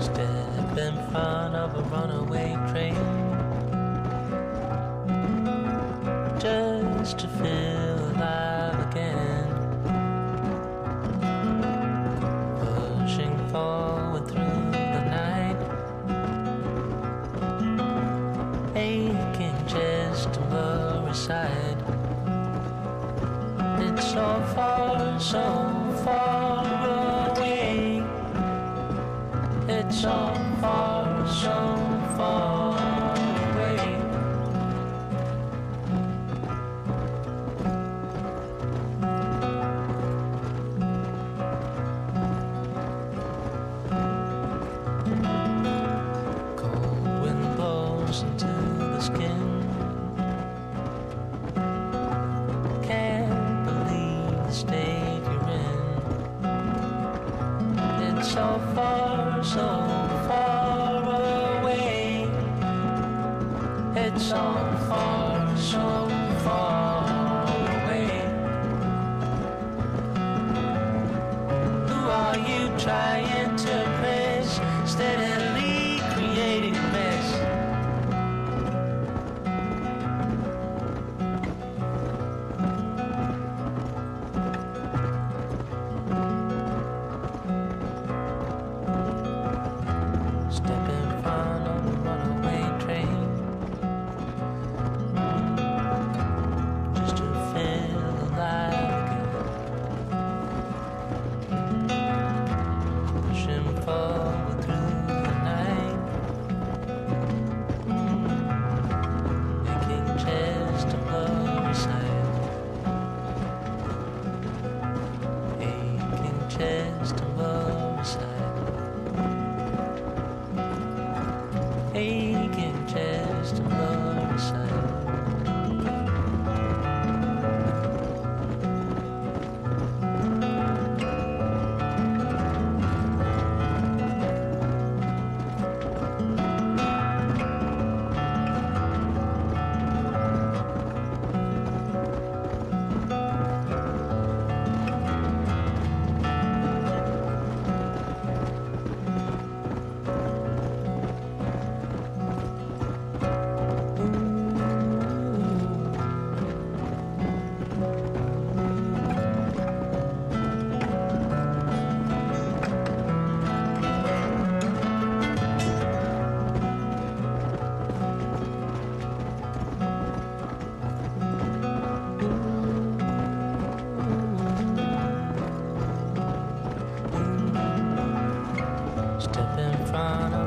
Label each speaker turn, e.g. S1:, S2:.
S1: Step in front of a runaway train, just to feel alive again. Pushing forward through the night, aching chest to blur aside. It's so far, so far away. It's so far, so far away. Cold wind blows into the skin. Can't believe the state you're in. It's so far, so far away. It's so far, so far away. Who are you trying to impress? Steadily creating a mess. Step in front of a runaway train, just to feel alive again. Pushing forward through the night, making chest and blow aside. Aching chest and blow aside. Aching chest and blow aside. Step in front of